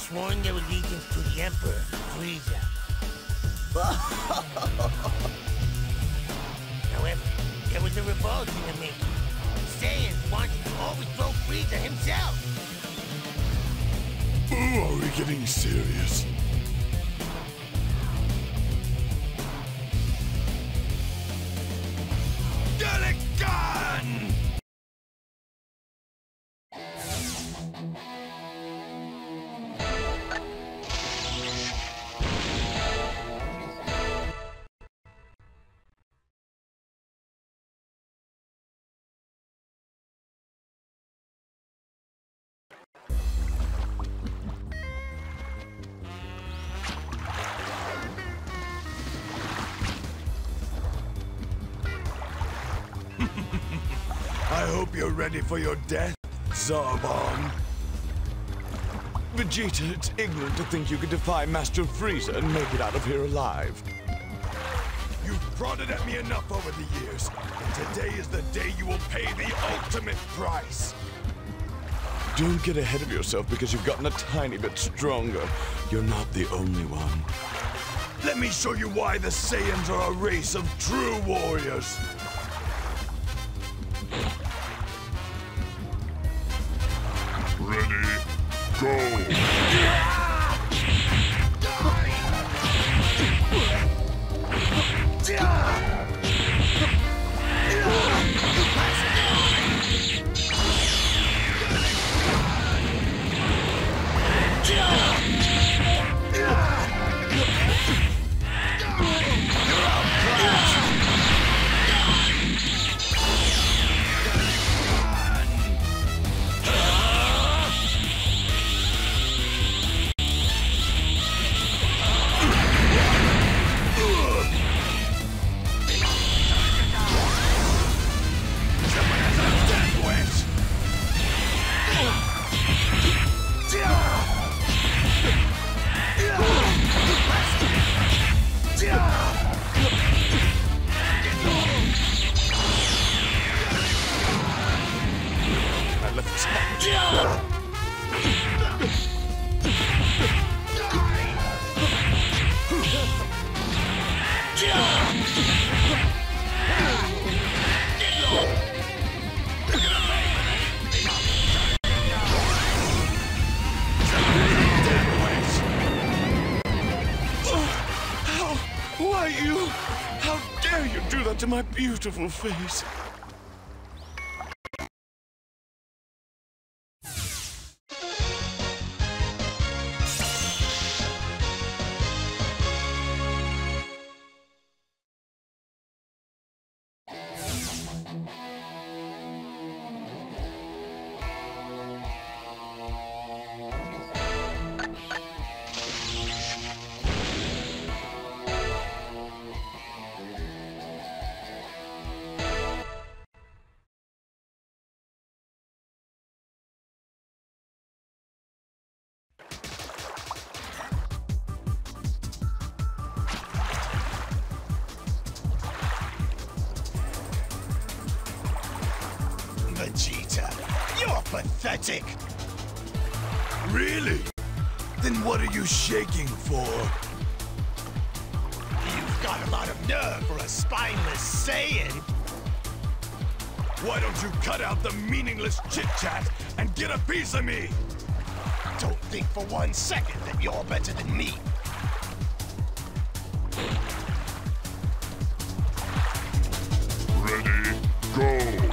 sworn their allegiance to the Emperor, Frieza. However, there was a revolt in the making. Saiyans wanted to overthrow Frieza himself. Oh, are we getting serious? Get it gone! I hope you're ready for your death, Zarbon. Vegeta, it's ignorant to think you could defy Master Frieza and make it out of here alive. You've prodded at me enough over the years, and today is the day you will pay the ultimate price. Don't get ahead of yourself because you've gotten a tiny bit stronger. You're not the only one. Let me show you why the Saiyans are a race of true warriors. Ready, go! Why you? How dare you do that to my beautiful face? Vegeta, you're pathetic. Really? Then what are you shaking for? You've got a lot of nerve for a spineless Saiyan. Why don't you cut out the meaningless chit-chat and get a piece of me? Don't think for 1 second that you're better than me. Ready, go!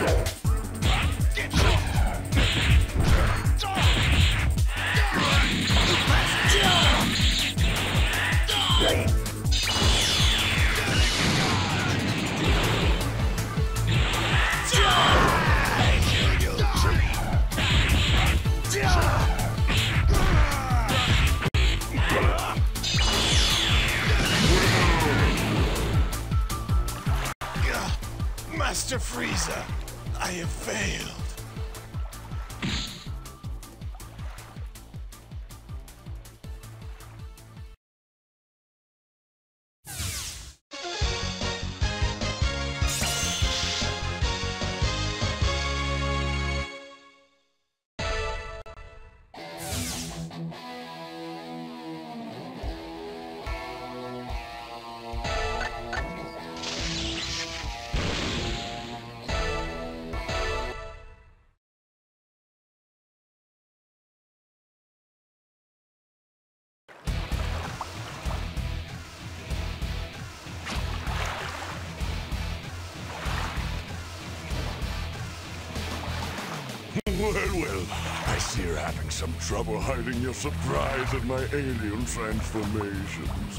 Master Frieza, I have failed. Well, I see you're having some trouble hiding your surprise at my alien transformations.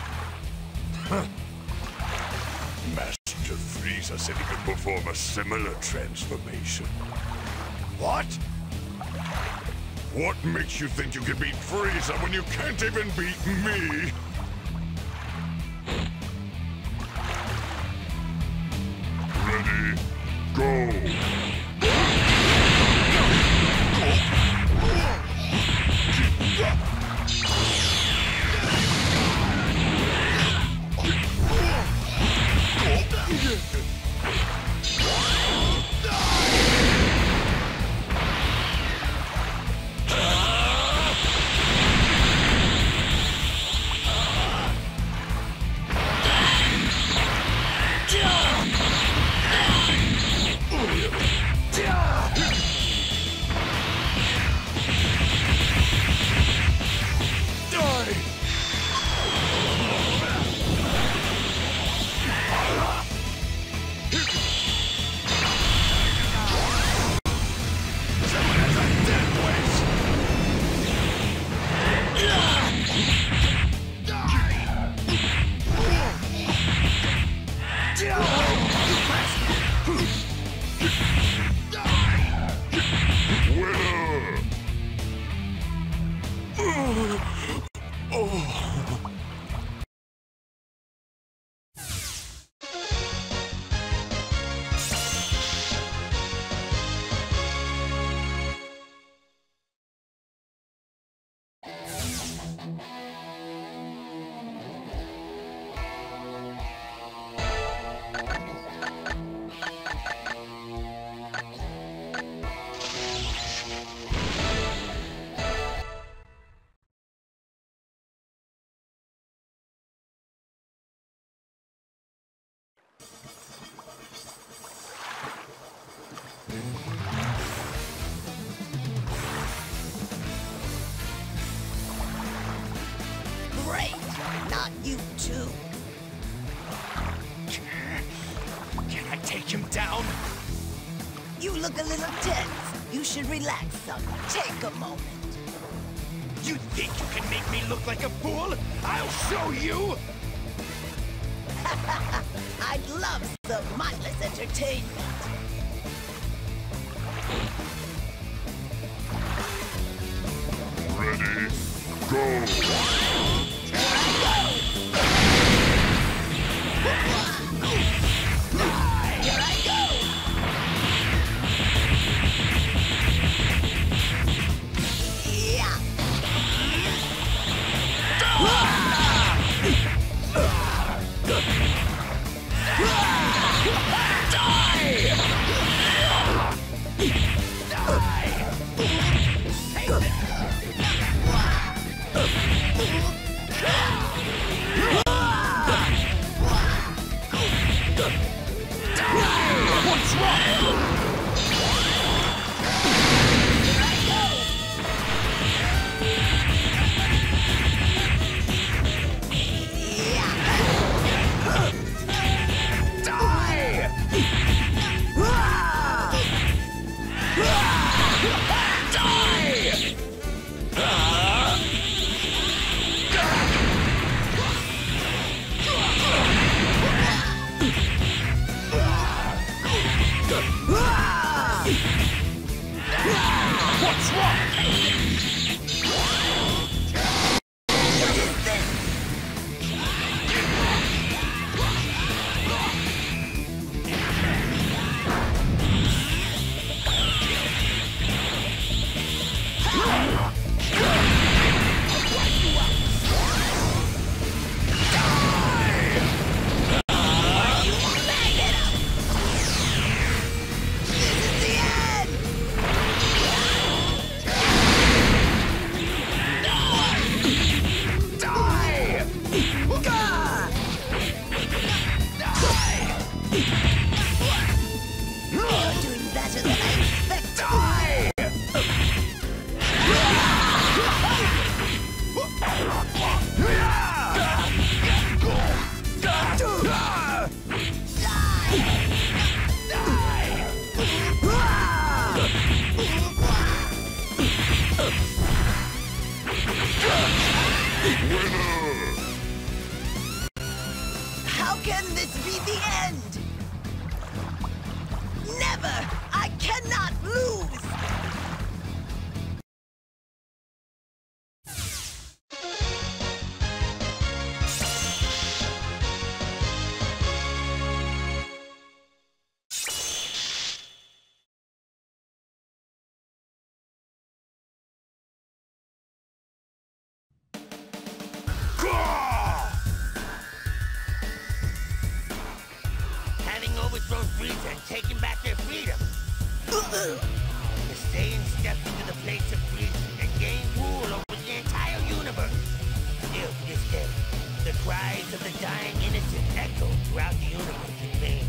Master Frieza said he could perform a similar transformation. What? What makes you think you can beat Frieza when you can't even beat me? Ready, go! Great! Not you too. Can I take him down? You look a little tense. You should relax some. Take a moment. You think you can make me look like a fool? I'll show you! I'd love some mindless entertainment. Ready, go! Die! What's wrong? What is this? How can this be the end? Never! I cannot lose! Having overthrown Frieza and taken back their freedom. The Saiyan stepped into the place of Frieza and gained rule over the entire universe. Still, to this day, the cries of the dying innocent echo throughout the universe in vain.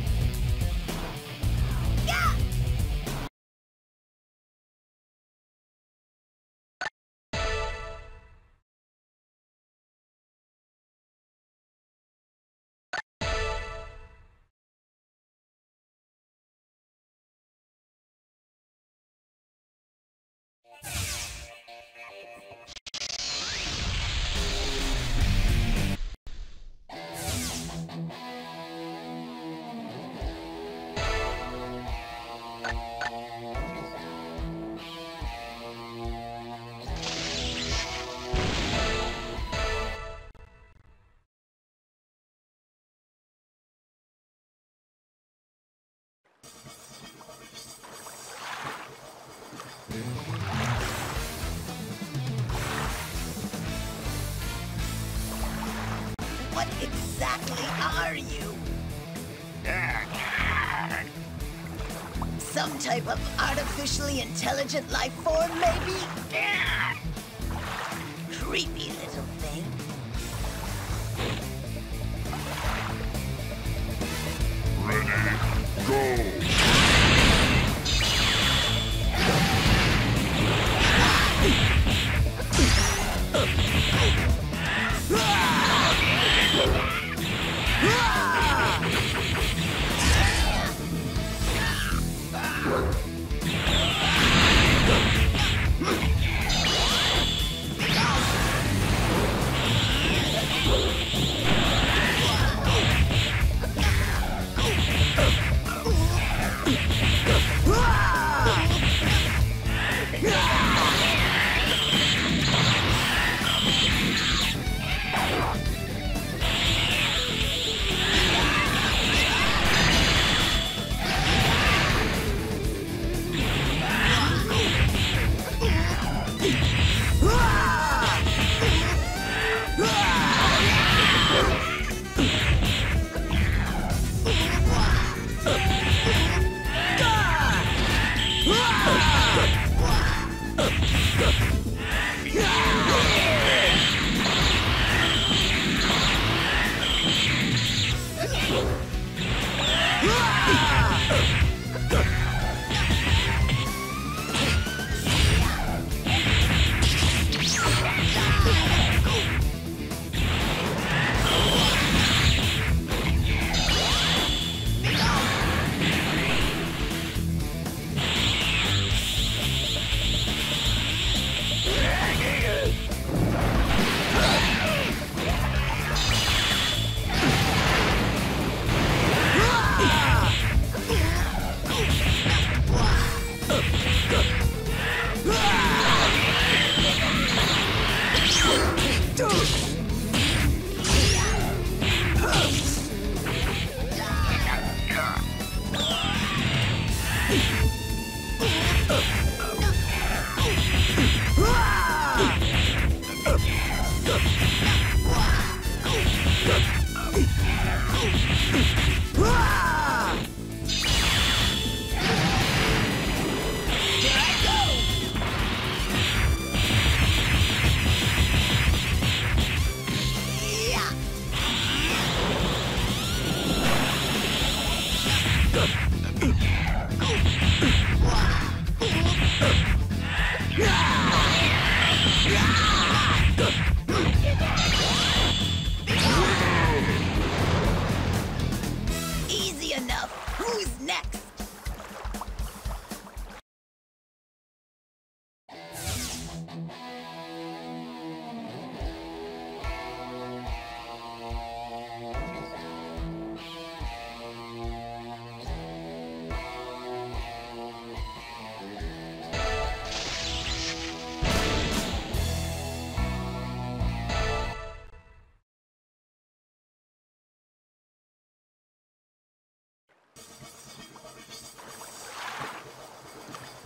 What exactly are you? Some type of artificially intelligent life form, maybe? Creepy little thing. Ready, go!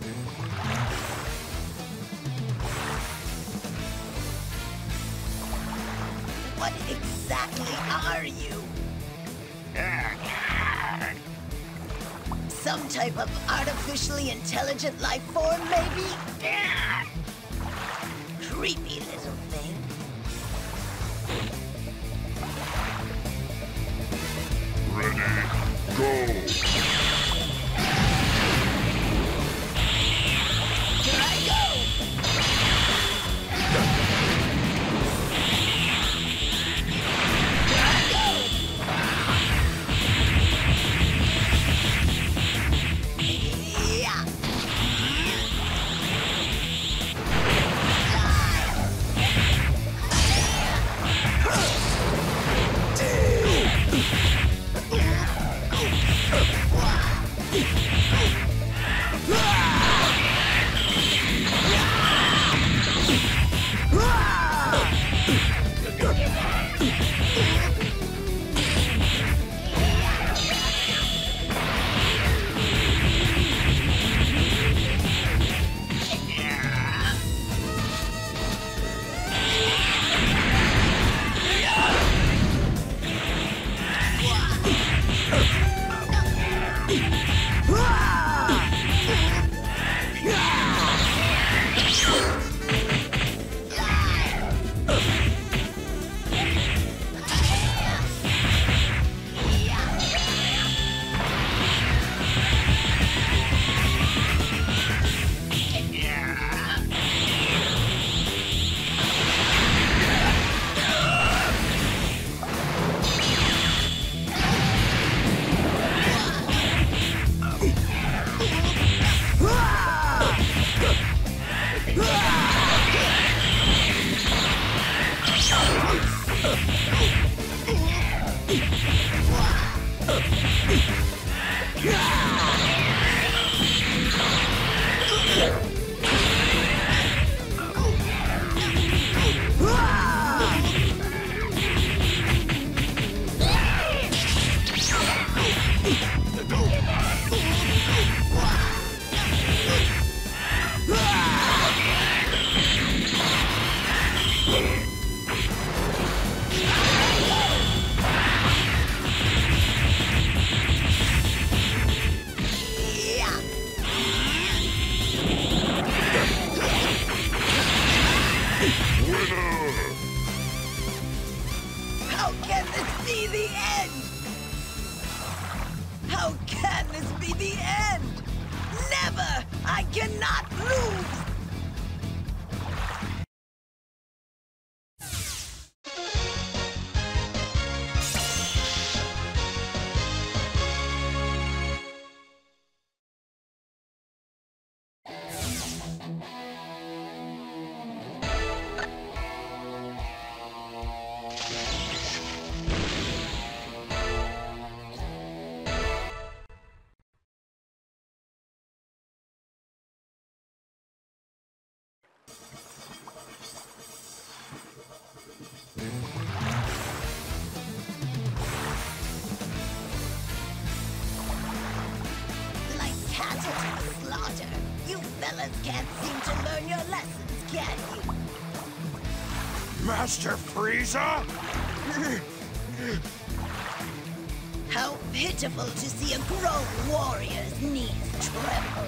What exactly are you? Some type of artificially intelligent life form, maybe? Creepy little thing. Ready, go! Here I go! How can this be the end? How can this be the end? Never! I cannot lose! You fellas can't seem to learn your lessons, can you? Master Frieza? How pitiful to see a grown warrior's knees tremble.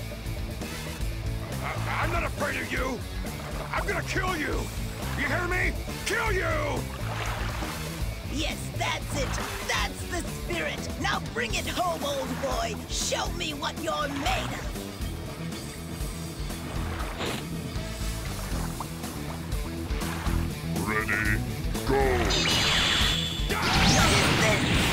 I'm not afraid of you! I'm gonna kill you! You hear me? Kill you! Yes, that's it. That's the spirit. Now bring it home, old boy. Show me what you're made of. Ready, go! What is this?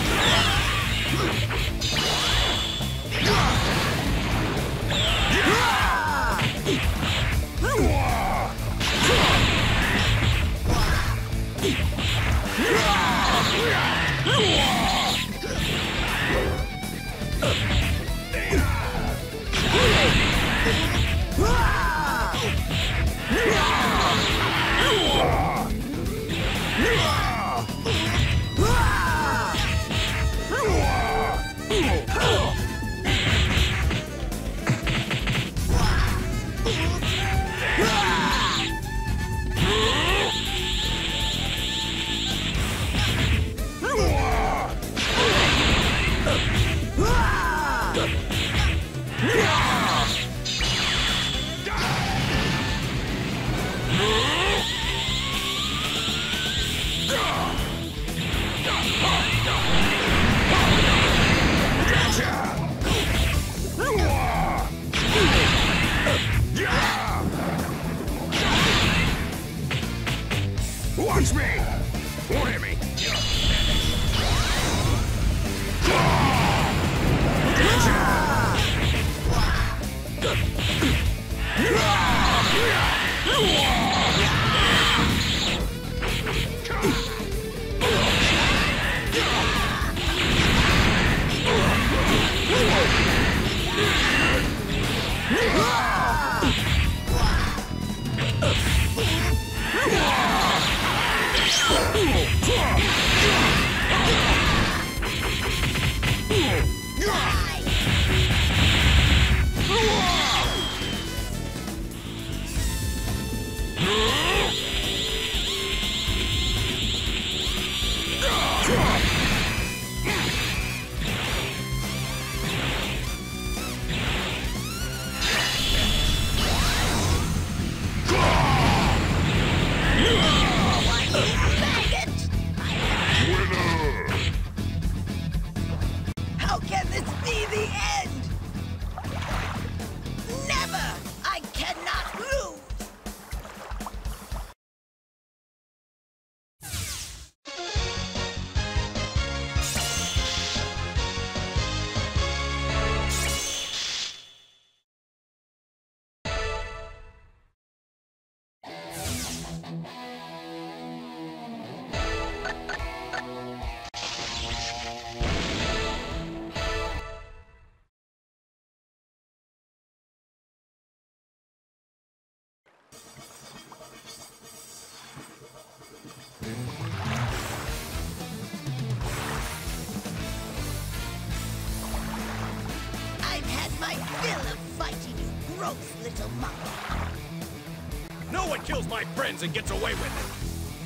gross little monkey. No one kills my friends and gets away with it.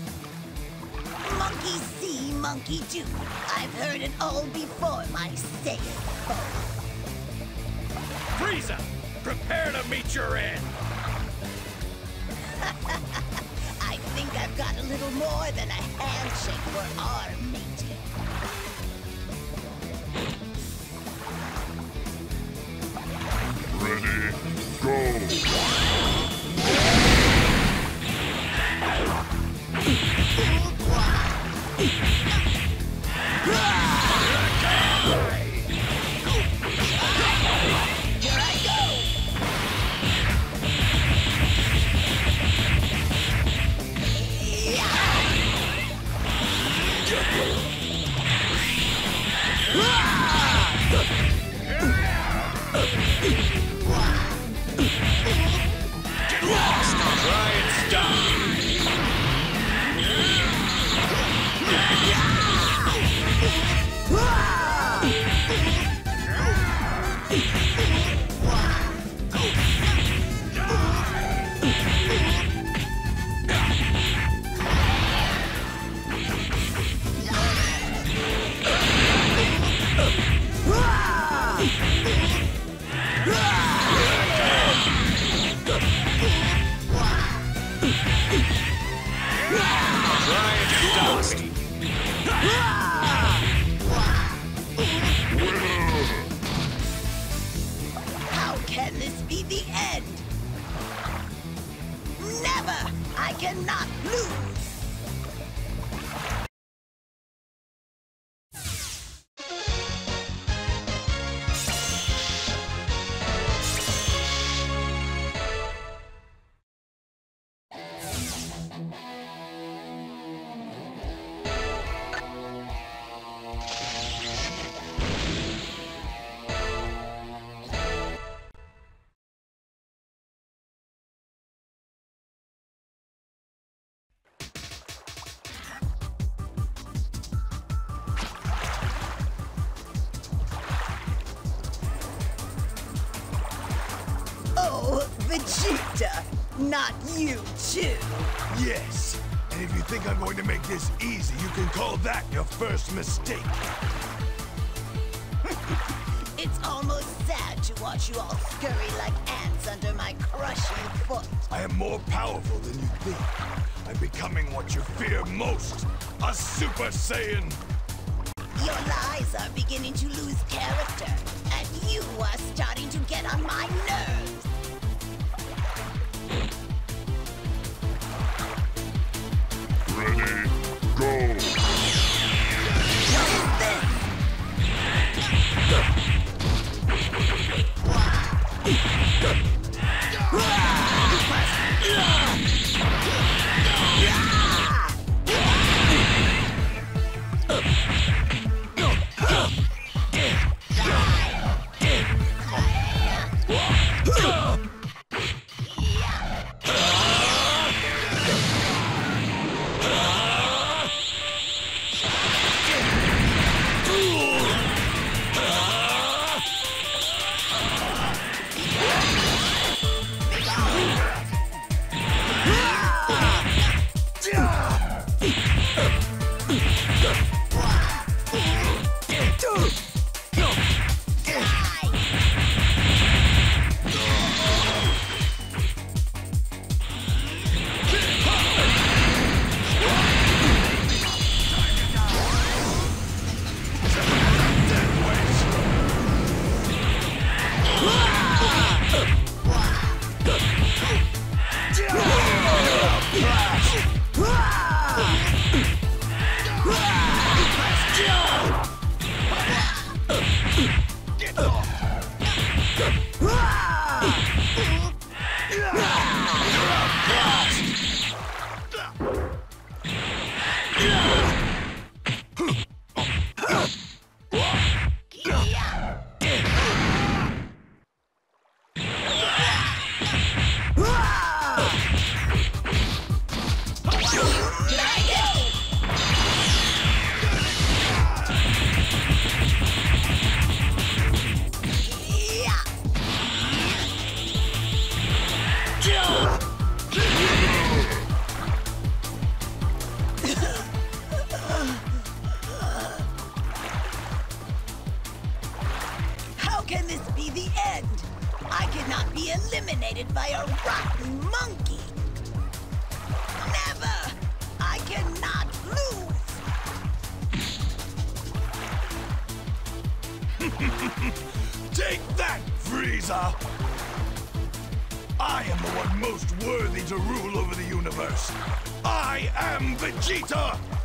Monkey see, monkey do. I've heard it all before, my Saiyan foe. Frieza, prepare to meet your end. I think I've got a little more than a handshake for our meeting. Ready, go! Here I go! Get lost! Try and stop. How can this be the end? Never! I cannot lose! Oh, Vegeta! Not you, too! Yes, and if you think I'm going to make this easy, you can call that your first mistake. It's almost sad to watch you all scurry like ants under my crushing foot. I am more powerful than you think. I'm becoming what you fear most, a Super Saiyan! Your lies are beginning to lose character, and you are starting to get on my nerves. Ready, go! What is this? How can this be the end? I cannot be eliminated by a rotten monkey. Never! I cannot lose! Take that, Frieza! I am the one most worthy to rule over the universe. I am Vegeta!